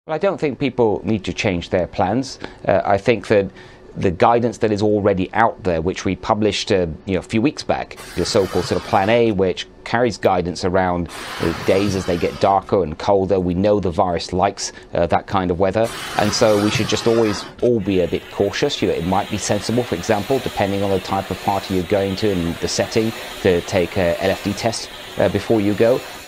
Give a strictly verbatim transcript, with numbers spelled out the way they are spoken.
Well, I don't think people need to change their plans. Uh, I think that the guidance that is already out there, which we published uh, you know, a few weeks back, the so-called sort of Plan A, which carries guidance around the days as they get darker and colder. We know the virus likes uh, that kind of weather, and so we should just always all be a bit cautious. You know, it might be sensible, for example, depending on the type of party you're going to and the setting, to take a L F D test uh, before you go.